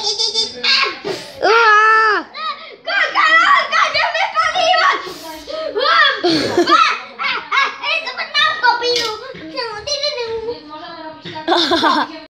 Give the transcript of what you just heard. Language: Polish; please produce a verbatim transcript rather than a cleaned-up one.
Karolka, nie wypaliłaś! Ej, zobacz, mam popilu! Możemy robić tak.